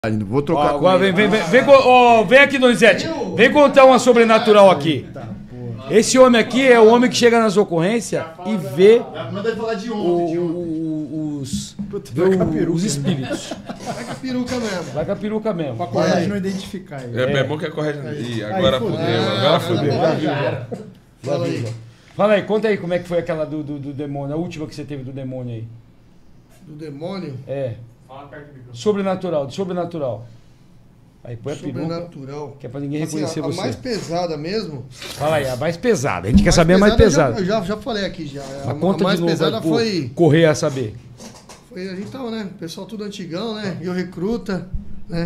Vou trocar com agora ele. vem aqui, Donizete. Vem contar uma sobrenatural aqui. Esse homem aqui é o homem que chega nas ocorrências e vê os espíritos. Vai com a peruca mesmo. Vai com a peruca mesmo. Pra coragem não identificar ele. É bom que é correto. Ih, agora fudeu. Fala aí. Fala aí, conta aí como é que foi aquela do demônio, a última que você teve do demônio aí. Do demônio? É. Sobrenatural. Aí põe a peruca, Sobrenatural. que é pra ninguém Assim, reconhecer a você. mais pesada mesmo. Fala aí, a mais pesada. A gente quer saber a mais pesada. Eu já falei aqui já. A A conta mais de novo, pesada foi... correr a saber. Foi a gente tava, né? O pessoal tudo antigão, né? Eu recruta, né?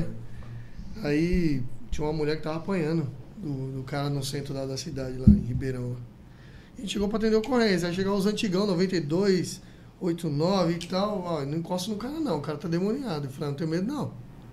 Aí tinha uma mulher que tava apanhando do cara no centro da cidade, lá em Ribeirão. A gente chegou pra atender ocorrência. Aí chegou os antigão, 92, 89 e tal. Ó, não encosta no cara não, o cara tá demoniado. Eu falei, não tenho medo não.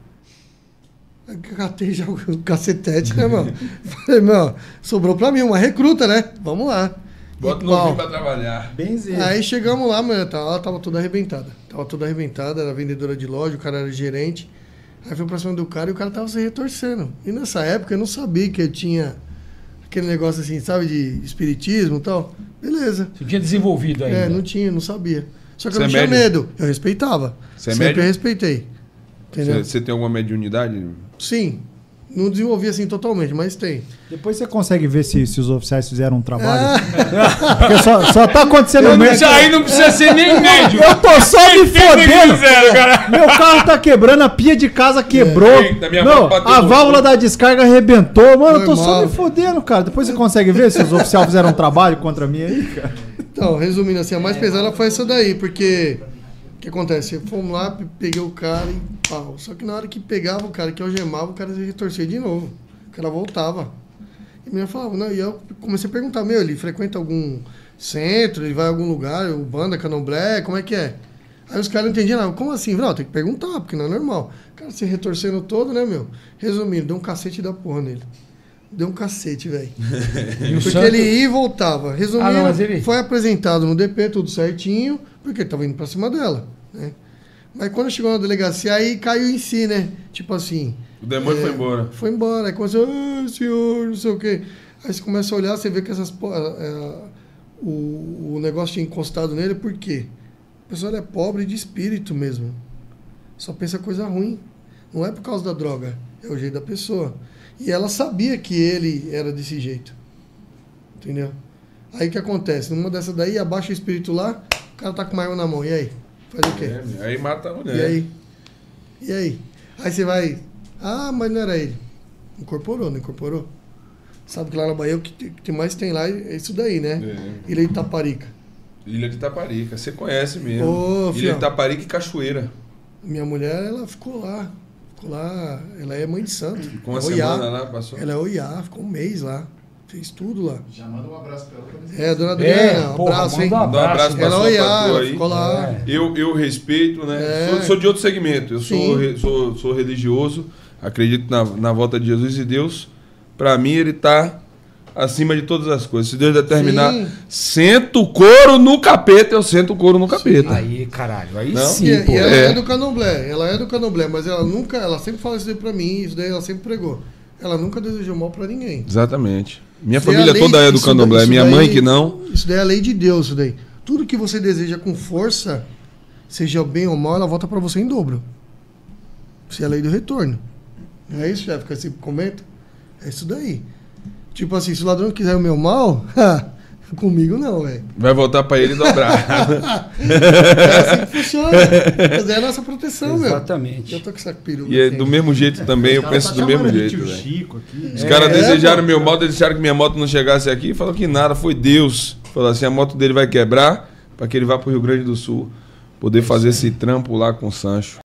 Aí catei já o cacetete, né, mano? Falei, meu, sobrou pra mim uma recruta, né? Vamos lá. Bota no ouvido pra trabalhar. Benzinho. Aí chegamos lá, mano, ela tava toda arrebentada. Era vendedora de loja, o cara era gerente. Aí fui pra cima do cara e o cara tava se retorcendo. E nessa época eu não sabia que eu tinha aquele negócio assim, sabe, de espiritismo e tal. Beleza. Você tinha desenvolvido ainda. Não tinha, não sabia. Só que Você eu não é tinha médium? medo. Eu respeitava. Você é Sempre médium? respeitei. Entendeu? Você tem alguma mediunidade? Sim. Não desenvolvi assim totalmente, mas tem. Depois você consegue ver se os oficiais fizeram um trabalho. Porque só tá acontecendo Isso aí não precisa ser nem médio. Eu tô só me fodendo. Cara. Meu carro tá quebrando, a pia de casa quebrou. Eita, minha Não, moto bateu a no válvula fundo. da descarga arrebentou. Mano, eu tô só Normal. me fodendo, cara. Depois você consegue ver se os oficiais fizeram um trabalho contra mim aí, cara. Então, resumindo assim, a mais pesada foi essa daí, porque o que acontece? Fomos lá, peguei o cara e pau. Só que na hora que pegava o cara, que algemava, o cara se retorcia de novo. O cara voltava. E a menina falava, não, e eu comecei a perguntar, meu, ele frequenta algum centro, ele vai a algum lugar, o banda, candomblé, como é que é? Aí os caras não entendiam nada. Como assim? Não, tem que perguntar, porque não é normal. O cara se retorcendo todo, né, meu? Resumindo, deu um cacete da porra nele. Deu um cacete, velho. Porque ele ia e voltava. Resumindo, foi apresentado no DP, tudo certinho, porque ele tava indo pra cima dela, né? Mas quando chegou na delegacia, aí caiu em si, né? Tipo assim... O demônio foi embora. Foi embora. Aí começou, senhor, não sei o quê. Aí você começa a olhar, você vê que o negócio tinha encostado nele, por quê? A pessoa é pobre de espírito mesmo. Só pensa coisa ruim. Não é por causa da droga, é o jeito da pessoa. E ela sabia que ele era desse jeito. Entendeu? Aí o que acontece? Numa dessas daí, abaixa o espírito lá, o cara tá com uma arma na mão. E aí? Faz o quê? Aí mata a mulher. E aí? E aí? Aí você vai... Ah, mas não era ele. Incorporou, não incorporou? Sabe que lá na Bahia o que mais tem lá é isso daí, né? É. Ilha de Itaparica. Ilha de Itaparica. Você conhece mesmo. Ô, Ilha fião. de Itaparica e Cachoeira. Minha mulher, ela ficou lá. Ela é mãe de santo. Ficou uma É Oiá. semana lá, passou. Ela é Oiá, ficou um mês lá. Fez tudo lá. Já manda um abraço pra ela. É, a dona Adriana, um porra, abraço, hein? manda um Dá um abraço pra Ela é sua Oiá, patroa ela aí. ficou lá. É. Eu respeito, né? É. Sou de outro segmento. Eu Sim. sou religioso, acredito na volta de Jesus e Deus, pra mim, ele tá acima de todas as coisas. Se Deus determinar, Sim. senta o couro no capeta, eu sento o couro no capeta. Aí, caralho, aí Não? sim, E pô. ela É. é do candomblé, mas ela sempre fala isso daí pra mim, isso daí ela sempre pregou. Ela nunca desejou mal pra ninguém. Exatamente. Minha Isso daí família a lei- toda é do isso candomblé. daí- Minha isso mãe daí- que não. Isso daí é a lei de Deus, isso daí. Tudo que você deseja com força, seja bem ou mal, ela volta pra você em dobro. Isso é a lei do retorno. Não é isso, chefe, que você comenta? É isso daí. Tipo assim, se o ladrão quiser o meu mal, comigo não, velho. Vai voltar pra ele dobrar. É assim que funciona. Mas é a nossa proteção, meu. Exatamente. Eu tô com essa peruca. E é assim. do mesmo jeito também, eu penso do mesmo jeito, velho. Chico aqui. Os caras É, desejaram pô. meu mal, deixaram que minha moto não chegasse aqui e falou que nada, foi Deus. Falou assim, a moto dele vai quebrar para que ele vá pro Rio Grande do Sul poder fazer esse trampo lá com o Sancho.